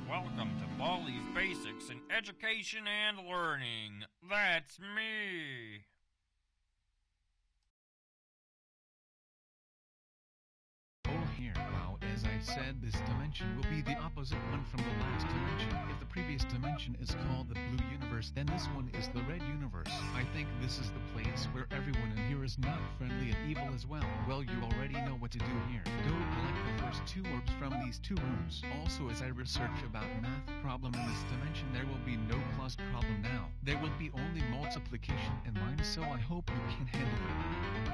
Welcome to Baldi's Basics in Education and Learning. That's me. Oh here, wow, as I said, this dimension will be the opposite one from the last dimension. If the previous dimension is called the blue universe, then this one is the red universe. I think this is the place where everyone in here is not friendly and evil as well. Well, you already know what to do here. Go collect the first 2 orbs from these 2 rooms. Also, as I research about math problem in this dimension, there will be no plus problem now. There will be only multiplication and minus, so I hope you can handle it.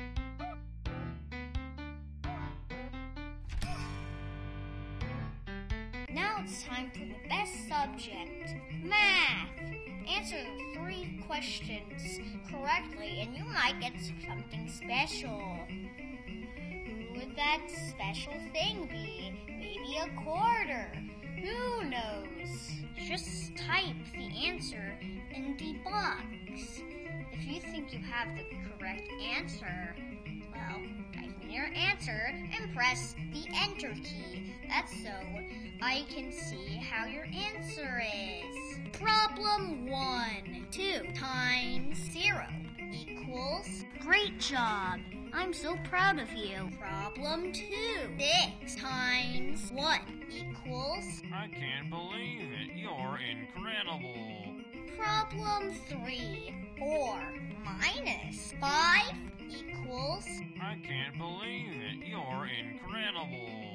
Now it's time for the best subject, math. Answer the 3 questions correctly and you might get something special. Who would that special thing be? Maybe a quarter. Who knows? Just type the answer in the box. If you think you have the correct answer, well, type in your answer and press the enter key. That's so I can see how your answer is. Problem 1. 2 times 0 equals. Great job. I'm so proud of you. Problem 2. 6 times 1 equals. I can't believe it. You're incredible. Problem 3. 4 minus 5 equals. I can't believe it. You're incredible.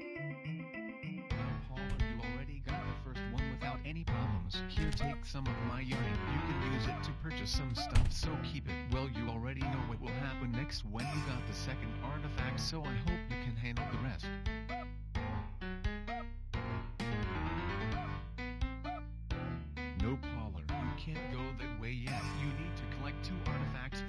Any problems. Here, take some of my yarn. You can use it to purchase some stuff, so keep it. Well, you already know what will happen next when you got the second artifact, so I hope you can handle the rest. No, Polar, you can't go that way yet. You need to collect 2 artifacts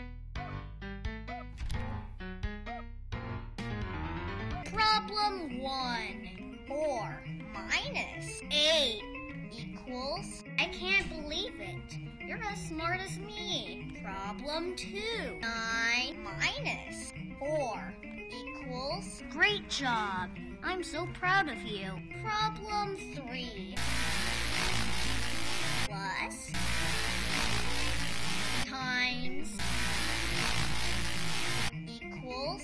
first. Problem 1. 4 minus 8 equals. I can't believe it. You're as smart as me. Problem 2. 9 minus 4 equals. Great job. I'm so proud of you. Problem 3. Plus times equals.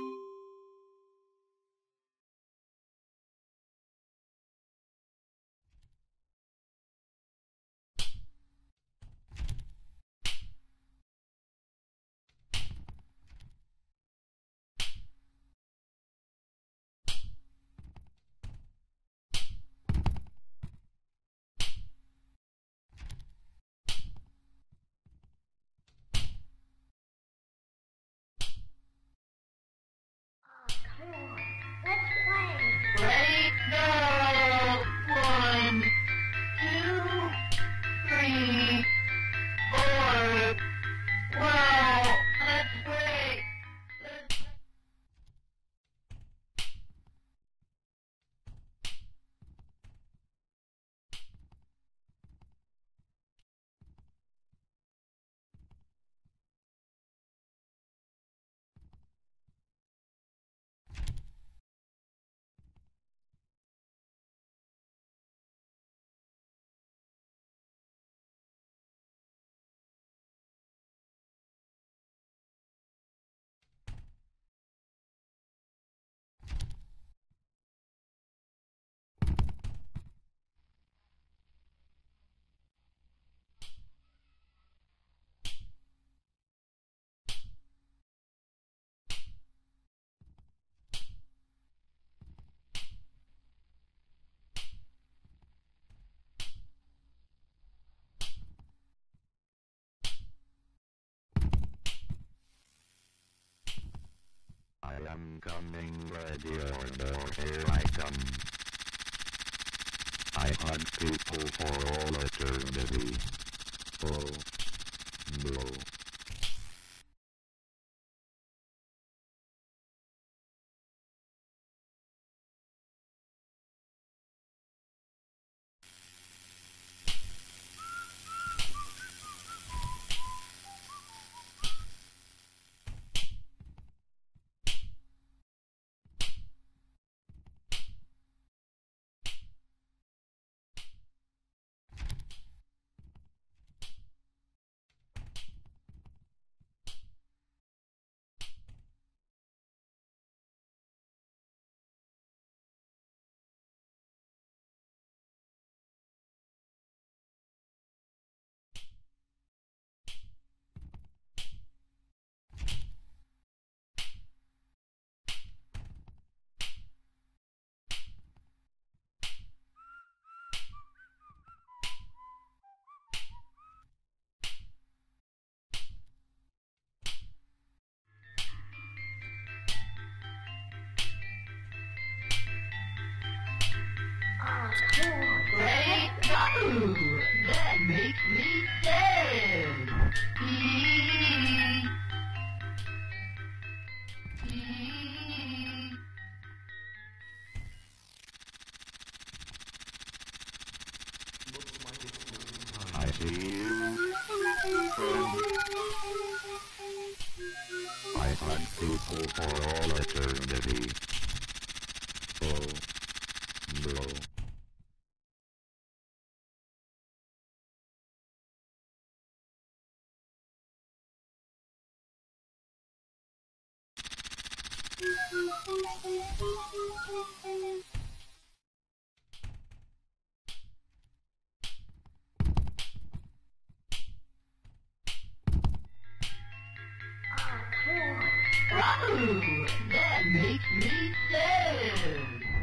Come on, let's play. Ready, go! 1, 2, 3, 4. Wow, let's play. I am coming, ready or no, here I come. I hunt people for all eternity. Oh, no. friend. I hunt people for all eternity. Oh, no. Oh, that makes me sad.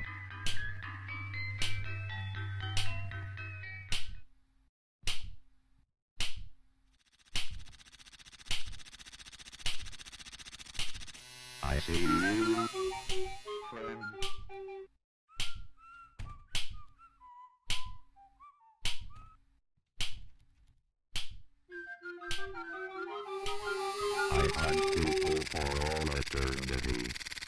I see you, friend. I hunt people for all eternity.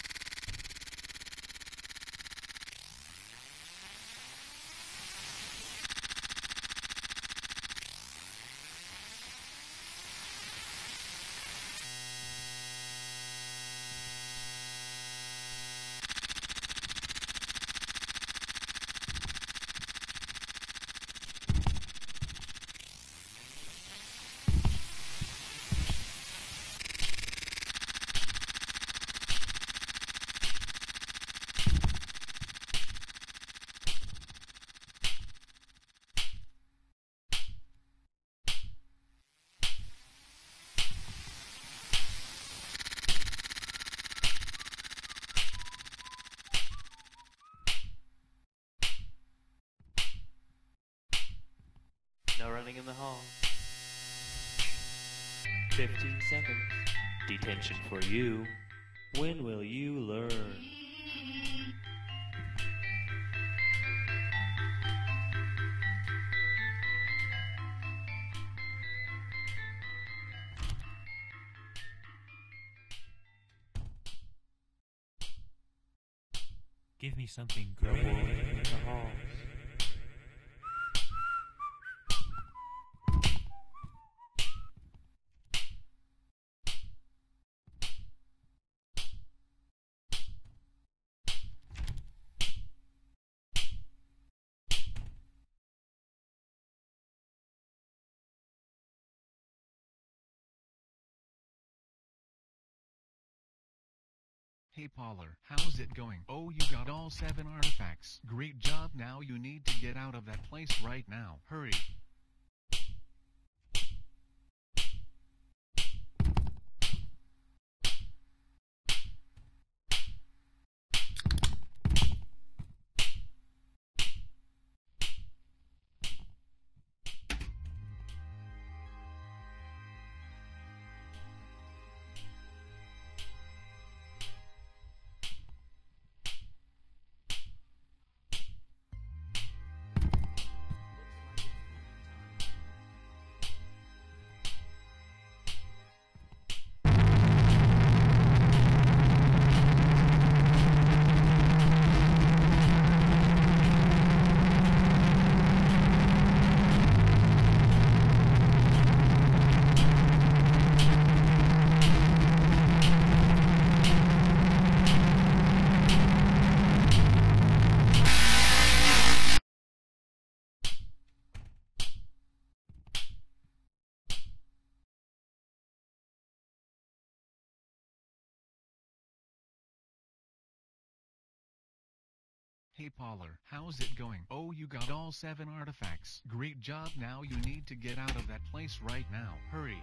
No running in the hall. 15 seconds. Detention for you. When will you learn? Give me something No great. boy in the halls. Hey Polar, how's it going? Oh, you got all 7 artifacts. Great job. Now you need to get out of that place right now. Hurry. Hey Polar, how's it going? Oh, you got all 7 artifacts. Great job. Now you need to get out of that place right now. Hurry.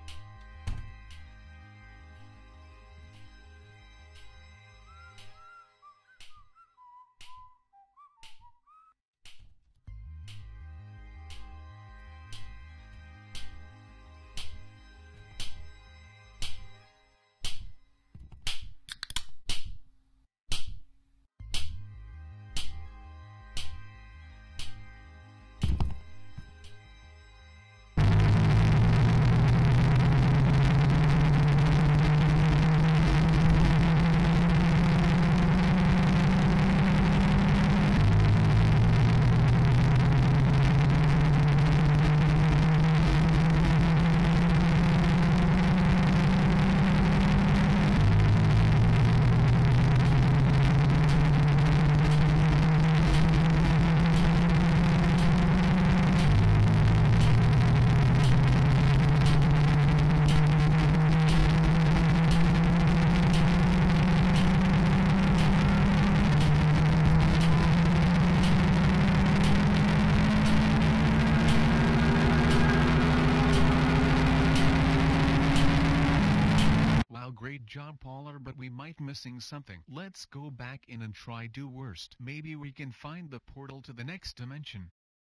great job, Paula, but we might missing something. Let's go back in and try do worst. Maybe we can find the portal to the next dimension.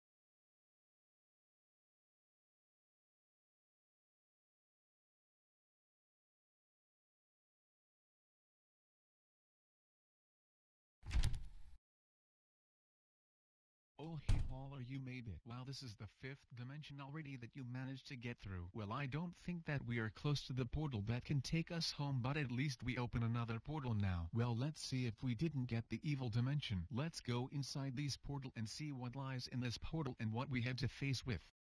Oh hey Paula, you made it. Wow, this is the 5th dimension already that you managed to get through. Well, I don't think that we are close to the portal that can take us home, but at least we open another portal now. Well, let's see if we didn't get the evil dimension. Let's go inside this portal and see what lies in this portal and what we have to face with.